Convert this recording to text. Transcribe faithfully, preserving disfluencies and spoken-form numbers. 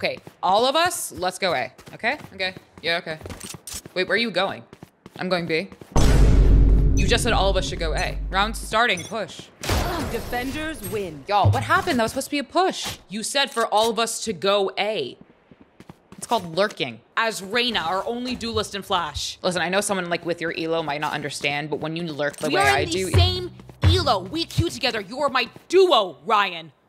Okay, all of us, let's go A. Okay, okay, yeah, okay. Wait, where are you going? I'm going B. You just said all of us should go A. Round starting, push. Defenders win. Y'all, what happened? That was supposed to be a push. You said for all of us to go A. It's called lurking. As Reyna, our only duelist in Flash. Listen, I know someone like with your elo might not understand, but when you lurk the we way are in I the do- same elo. We queue together. You're my duo, Ryan.